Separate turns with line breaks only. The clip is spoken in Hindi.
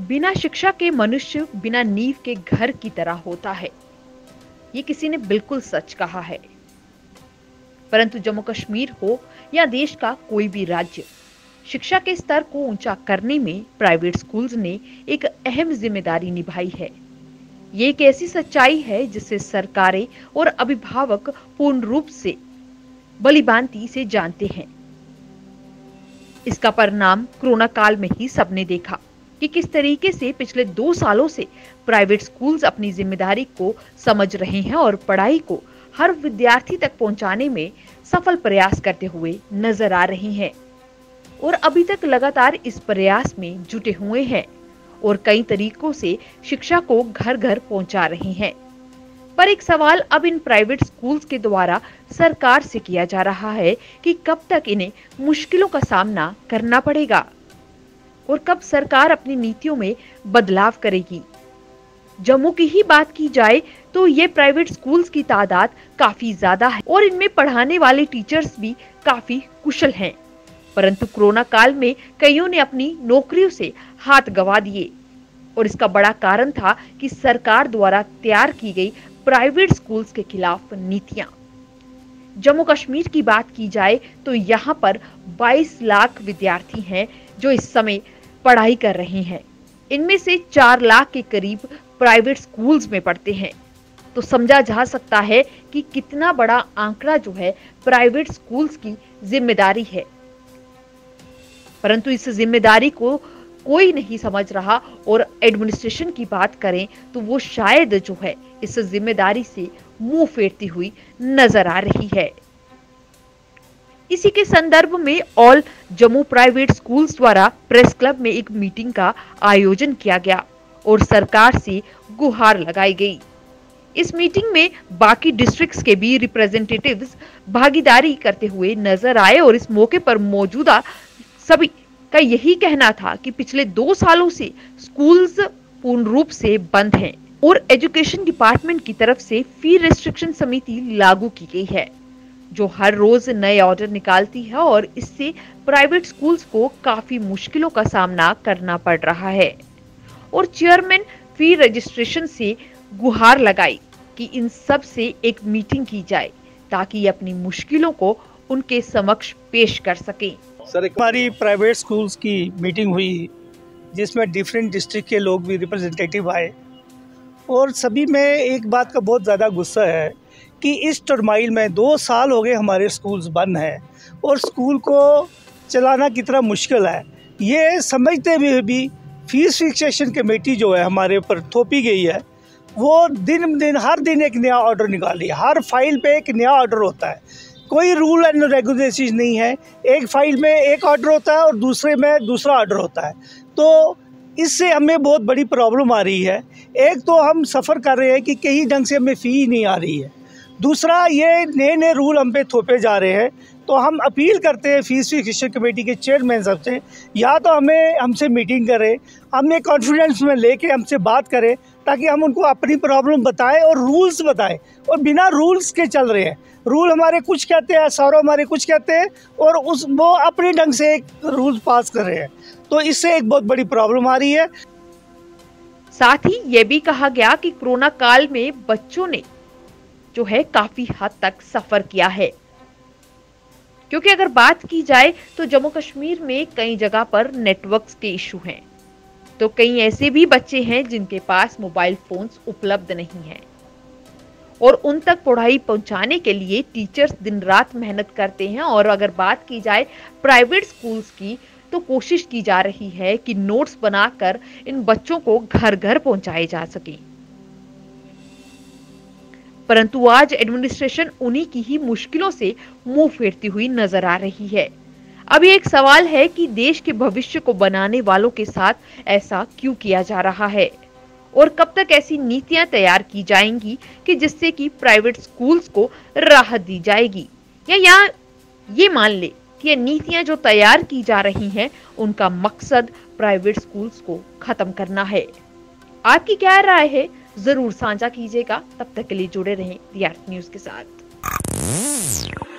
बिना शिक्षा के मनुष्य बिना नींव के घर की तरह होता है। ये किसी ने बिल्कुल सच कहा है। परंतु जम्मू कश्मीर हो या देश का कोई भी राज्य, शिक्षा के स्तर को ऊंचा करने में प्राइवेट स्कूल्स ने एक अहम जिम्मेदारी निभाई है। ये एक ऐसी सच्चाई है जिसे सरकारें और अभिभावक पूर्ण रूप से भलीभांति से जानते हैं। इसका परिणाम कोरोना काल में ही सबने देखा कि किस तरीके से पिछले 2 सालों से प्राइवेट स्कूल्स अपनी जिम्मेदारी को समझ रहे हैं और पढ़ाई को हर विद्यार्थी तक पहुंचाने में सफल प्रयास करते हुए नजर आ रहे हैं और अभी तक लगातार इस प्रयास में जुटे हुए हैं और कई तरीकों से शिक्षा को घर घर पहुंचा रहे हैं। पर एक सवाल अब इन प्राइवेट स्कूल्स के द्वारा सरकार से किया जा रहा है कि कब तक इन्हें मुश्किलों का सामना करना पड़ेगा और कब सरकार अपनी नीतियों में बदलाव करेगी। जम्मू की ही बात की जाए तो ये प्राइवेट स्कूल्स की तादाद काफी ज्यादा है और इनमें पढ़ाने वाले टीचर्स भी काफी कुशल हैं। परंतु कोरोना काल में कईयों ने अपनी नौकरियों से हाथ गंवा दिए और इसका बड़ा कारण था कि सरकार द्वारा तैयार की गई प्राइवेट स्कूल्स के खिलाफ नीतियां। जम्मू कश्मीर की बात की जाए तो यहाँ पर 22 लाख विद्यार्थी हैं जो इस समय पढ़ाई कर रहे हैं। इनमें से 4 लाख के करीब प्राइवेट स्कूल्स में पढ़ते हैं। तो समझा जा सकता है कि कितना बड़ा आंकड़ा जो है प्राइवेट स्कूल्स की जिम्मेदारी है। परंतु इस जिम्मेदारी को कोई नहीं समझ रहा और एडमिनिस्ट्रेशन की बात करें तो वो शायद जो है इस जिम्मेदारी से मुंह फेरती हुई नजर आ रही है। इसी के संदर्भ में ऑल जम्मू प्राइवेट स्कूल्स द्वारा प्रेस क्लब में एक मीटिंग का आयोजन किया गया और सरकार से गुहार लगाई गई। इस मीटिंग में बाकी डिस्ट्रिक्ट्स के भी रिप्रेजेंटेटिव्स भागीदारी करते हुए नजर आए और इस मौके पर मौजूदा सभी का यही कहना था कि पिछले 2 सालों से स्कूल्स पूर्ण रूप से बंद हैं और एजुकेशन डिपार्टमेंट की तरफ से फी रिस्ट्रिक्शन समिति लागू की गई है जो हर रोज नए ऑर्डर निकालती है और इससे प्राइवेट स्कूल्स को काफी मुश्किलों का सामना करना पड़ रहा है। और चेयरमैन फी रजिस्ट्रेशन से गुहार लगाई कि इन सब से एक मीटिंग की जाए ताकि अपनी मुश्किलों को उनके समक्ष पेश कर सकें।
सर, हमारी प्राइवेट स्कूल्स की मीटिंग हुई जिसमें डिफरेंट डिस्ट्रिक्ट के लोग भी रिप्रेजेंटेटिव आए और सभी में एक बात का बहुत ज़्यादा गुस्सा है कि इस टर्माइल में 2 साल हो गए हमारे स्कूल्स बंद हैं और स्कूल को चलाना कितना मुश्किल है। ये समझते हुए भी फीस फिक्सेशन कमेटी जो है हमारे ऊपर थोपी गई है, वो दिन हर दिन एक नया ऑर्डर निकाल रही है। हर फाइल पे एक नया ऑर्डर होता है, कोई रूल एंड रेगुलेशन नहीं है। एक फाइल में एक ऑर्डर होता है और दूसरे में दूसरा ऑर्डर होता है। तो इससे हमें बहुत बड़ी प्रॉब्लम आ रही है। एक तो हम सफ़र कर रहे हैं कि कहीं ढंग से हमें फ़ी नहीं आ रही है, दूसरा ये नए रूल हम पे थोपे जा रहे हैं। तो हम अपील करते हैं फीस फिक्सेशन कमेटी के चेयरमैन साहब से, या तो हमसे मीटिंग करें, हमें कॉन्फिडेंस में लेके हमसे बात करें ताकि हम उनको अपनी प्रॉब्लम बताएं और रूल्स बताएं। और बिना रूल्स के चल रहे हैं, रूल हमारे कुछ कहते हैं, सौरव हमारे कुछ कहते हैं और वो अपने ढंग से एक रूल पास कर रहे हैं। तो इससे एक बहुत बड़ी प्रॉब्लम आ रही है।
साथ ही ये भी कहा गया कि कोरोना काल में बच्चों ने जो है काफी हद तक सफर किया है, क्योंकि अगर बात की जाए तो जम्मू कश्मीर में कई जगह पर नेटवर्क्स के इशू हैं, तो कई ऐसे भी बच्चे हैं जिनके पास मोबाइल फोन्स उपलब्ध नहीं हैं और उन तक पढ़ाई पहुंचाने के लिए टीचर्स दिन रात मेहनत करते हैं। और अगर बात की जाए प्राइवेट स्कूल्स की तो कोशिश की जा रही है कि नोट्स बनाकर इन बच्चों को घर घर पहुंचाए जा सके। परंतु आज एडमिनिस्ट्रेशन उन्हीं की ही मुश्किलों से मुंह फेरती हुई नजर आ रही है। अब ये एक सवाल है कि देश के भविष्य को बनाने वालों के साथ ऐसा क्यों किया जा रहा है और कब तक ऐसी नीतियां तैयार की जाएंगी कि जिससे कि प्राइवेट स्कूल्स को राहत दी जाएगी, या यहाँ ये मान ले कि ये नीतियां जो तैयार की जा रही हैं उनका मकसद प्राइवेट स्कूल्स को खत्म करना है। आपकी क्या राय है जरूर साझा कीजिएगा। तब तक के लिए जुड़े रहें दी अर्थ न्यूज के साथ।